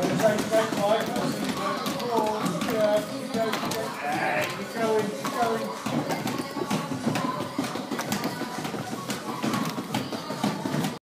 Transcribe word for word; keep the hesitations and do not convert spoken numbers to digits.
Take, take, Mike. That's it. Go, go, go, go.